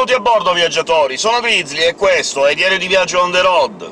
Benvenuti a bordo, viaggiatori! Sono Grizzly e questo è Diario di Viaggio on the road.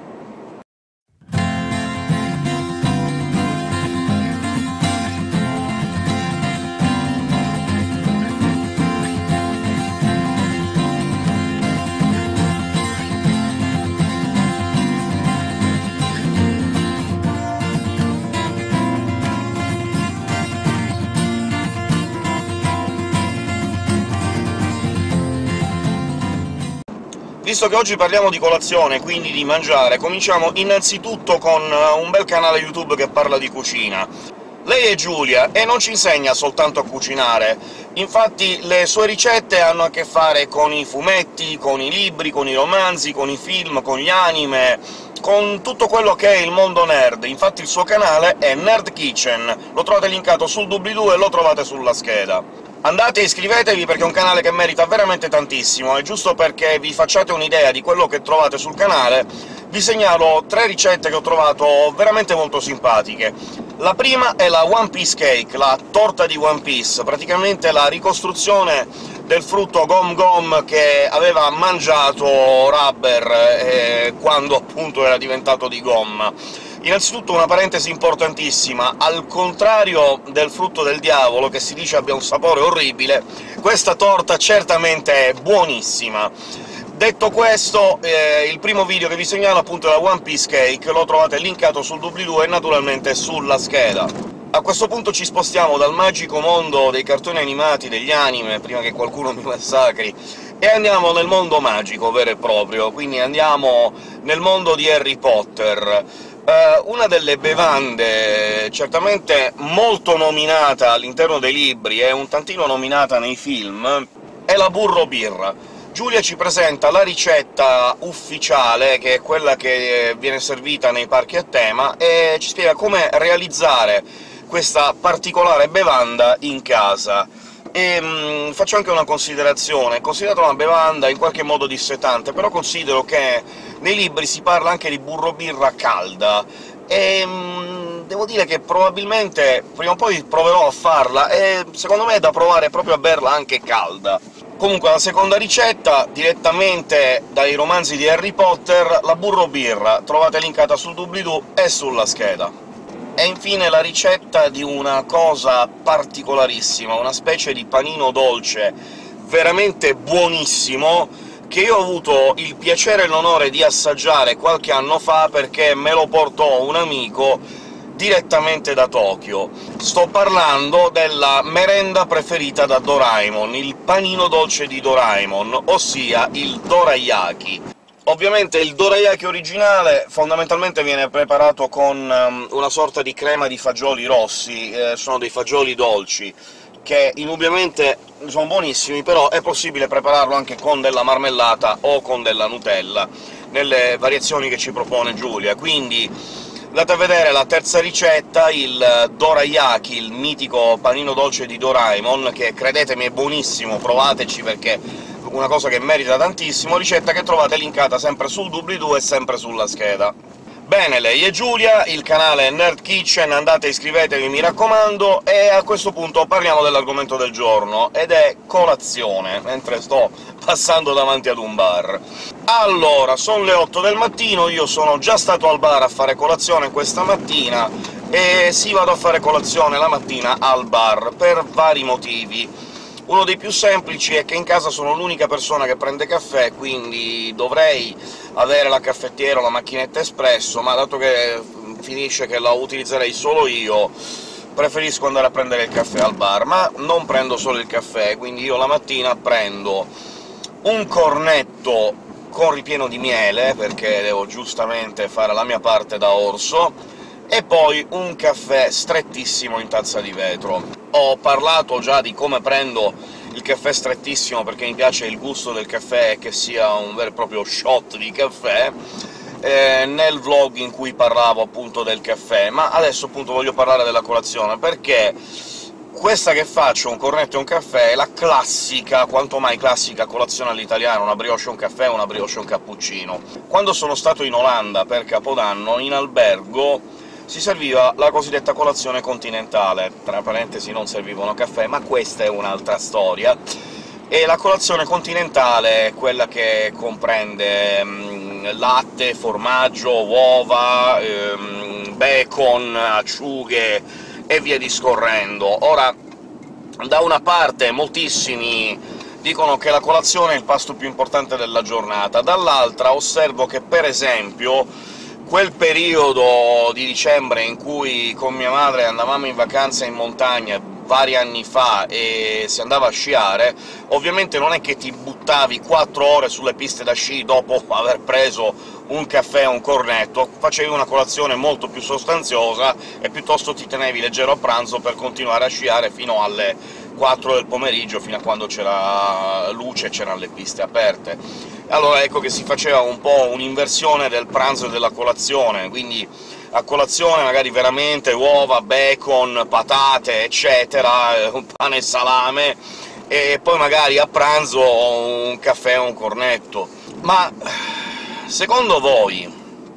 Visto che oggi parliamo di colazione, quindi di mangiare, cominciamo innanzitutto con un bel canale YouTube che parla di cucina. Lei è Giulia, e non ci insegna soltanto a cucinare, infatti le sue ricette hanno a che fare con i fumetti, con i libri, con i romanzi, con i film, con gli anime, con tutto quello che è il mondo nerd. Infatti il suo canale è Nerd Kitchen, lo trovate linkato sul doobly-doo e lo trovate sulla scheda. Andate e iscrivetevi, perché è un canale che merita veramente tantissimo, e giusto perché vi facciate un'idea di quello che trovate sul canale, vi segnalo 3 ricette che ho trovato veramente molto simpatiche. La prima è la One Piece Cake, la torta di One Piece, praticamente la ricostruzione del frutto Gom Gom che aveva mangiato Rubber quando appunto era diventato di gomma. Innanzitutto una parentesi importantissima: al contrario del frutto del diavolo, che si dice abbia un sapore orribile, questa torta certamente è buonissima. Detto questo, il primo video che vi segnalo appunto è la One Piece Cake, lo trovate linkato sul doobly-doo e naturalmente sulla scheda. A questo punto ci spostiamo dal magico mondo dei cartoni animati, degli anime, prima che qualcuno mi massacri, e andiamo nel mondo magico vero e proprio, quindi andiamo nel mondo di Harry Potter. Una delle bevande certamente molto nominata all'interno dei libri e un tantino nominata nei film è la burro birra. Giulia ci presenta la ricetta ufficiale, che è quella che viene servita nei parchi a tema, e ci spiega come realizzare questa particolare bevanda in casa. E faccio anche una considerazione: considerata una bevanda in qualche modo dissetante, però considero che nei libri si parla anche di burro birra calda, e devo dire che probabilmente prima o poi proverò a farla, e secondo me è da provare proprio a berla anche calda. Comunque, la seconda ricetta, direttamente dai romanzi di Harry Potter, la burro birra, trovate linkata sul doobly-doo e sulla scheda. E infine la ricetta di una cosa particolarissima, una specie di panino dolce veramente buonissimo, che io ho avuto il piacere e l'onore di assaggiare qualche anno fa, perché me lo portò un amico direttamente da Tokyo. Sto parlando della merenda preferita da Doraemon, il panino dolce di Doraemon, ossia il dorayaki. Ovviamente il dorayaki originale fondamentalmente viene preparato con una sorta di crema di fagioli rossi, sono dei fagioli dolci, che indubbiamente sono buonissimi, però è possibile prepararlo anche con della marmellata o con della Nutella, nelle variazioni che ci propone Giulia. Quindi andate a vedere la terza ricetta, il dorayaki, il mitico panino dolce di Doraemon, che credetemi è buonissimo, provateci perché una cosa che merita tantissimo, ricetta che trovate linkata sempre sul doobly-doo e sempre sulla scheda. Bene, lei è Giulia, il canale è Nerd Kitchen, andate e iscrivetevi, mi raccomando, e a questo punto parliamo dell'argomento del giorno, ed è colazione, mentre sto passando davanti ad un bar. Allora, sono le 8 del mattino, io sono già stato al bar a fare colazione questa mattina, e sì, vado a fare colazione la mattina al bar, per vari motivi. Uno dei più semplici è che in casa sono l'unica persona che prende caffè, quindi dovrei avere la caffettiera o la macchinetta espresso, ma dato che finisce che la utilizzerei solo io, preferisco andare a prendere il caffè al bar. Ma non prendo solo il caffè, quindi io la mattina prendo un cornetto con ripieno di miele, perché devo giustamente fare la mia parte da orso, e poi un caffè strettissimo in tazza di vetro. Ho parlato già di come prendo il caffè strettissimo, perché mi piace il gusto del caffè, che sia un vero e proprio shot di caffè, nel vlog in cui parlavo appunto del caffè, ma adesso appunto voglio parlare della colazione, perché questa che faccio, un cornetto e un caffè, è la classica, quanto mai classica, colazione all'italiana: una brioche e un caffè, una brioche e un cappuccino. Quando sono stato in Olanda per Capodanno, in albergo si serviva la cosiddetta colazione continentale, tra parentesi non servivano caffè, ma questa è un'altra storia. e la colazione continentale è quella che comprende latte, formaggio, uova, bacon, acciughe e via discorrendo. Ora, da una parte moltissimi dicono che la colazione è il pasto più importante della giornata, dall'altra osservo che, per esempio, quel periodo di dicembre in cui con mia madre andavamo in vacanza in montagna vari anni fa e si andava a sciare, ovviamente non è che ti buttavi 4 ore sulle piste da sci dopo aver preso un caffè o un cornetto, facevi una colazione molto più sostanziosa e piuttosto ti tenevi leggero a pranzo per continuare a sciare fino alle 4 del pomeriggio, fino a quando c'era luce e c'erano le piste aperte. Allora ecco che si faceva un po' un'inversione del pranzo e della colazione, quindi a colazione magari veramente uova, bacon, patate, eccetera, un pane e salame, e poi magari a pranzo un caffè o un cornetto. Ma secondo voi,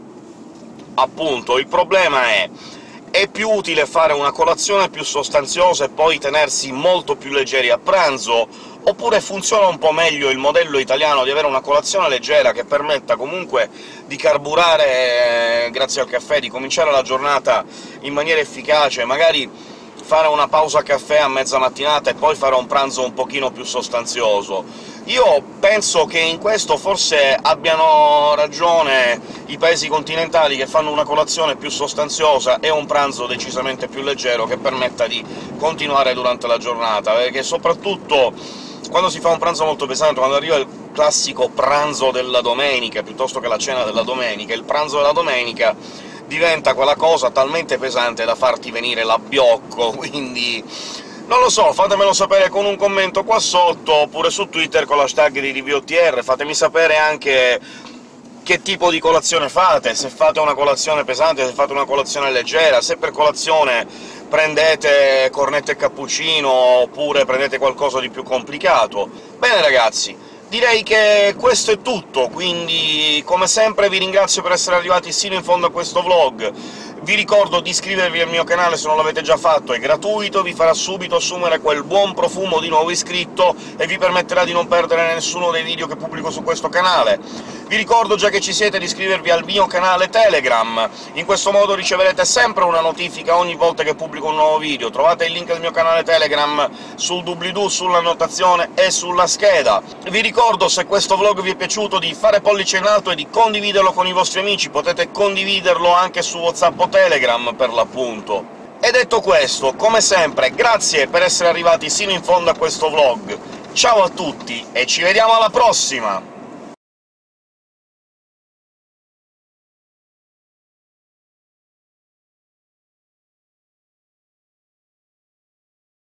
appunto, il problema è più utile fare una colazione più sostanziosa e poi tenersi molto più leggeri a pranzo, oppure funziona un po' meglio il modello italiano di avere una colazione leggera che permetta comunque di carburare grazie al caffè, di cominciare la giornata in maniera efficace, magari fare una pausa caffè a mezza mattinata e poi fare un pranzo un pochino più sostanzioso? Io penso che in questo forse abbiano ragione i paesi continentali, che fanno una colazione più sostanziosa e un pranzo decisamente più leggero, che permetta di continuare durante la giornata, perché soprattutto quando si fa un pranzo molto pesante, quando arriva il classico pranzo della domenica, piuttosto che la cena della domenica, il pranzo della domenica diventa quella cosa talmente pesante da farti venire l'abbiocco, quindi non lo so, fatemelo sapere con un commento qua sotto, oppure su Twitter con l'hashtag di ReviewOTR, fatemi sapere anche che tipo di colazione fate, se fate una colazione pesante, se fate una colazione leggera, se per colazione prendete cornetto e cappuccino, oppure prendete qualcosa di più complicato. Bene ragazzi, direi che questo è tutto, quindi come sempre vi ringrazio per essere arrivati sino in fondo a questo vlog. Vi ricordo di iscrivervi al mio canale se non l'avete già fatto, è gratuito, vi farà subito assumere quel buon profumo di nuovo iscritto e vi permetterà di non perdere nessuno dei video che pubblico su questo canale. Vi ricordo, già che ci siete, di iscrivervi al mio canale Telegram, in questo modo riceverete sempre una notifica ogni volta che pubblico un nuovo video. Trovate il link del mio canale Telegram sul doobly-doo, sull'annotazione e sulla scheda. Vi ricordo, se questo vlog vi è piaciuto, di fare pollice in alto e di condividerlo con i vostri amici, potete condividerlo anche su WhatsApp o Telegram, per l'appunto. E detto questo, come sempre, grazie per essere arrivati sino in fondo a questo vlog, ciao a tutti e ci vediamo alla prossima!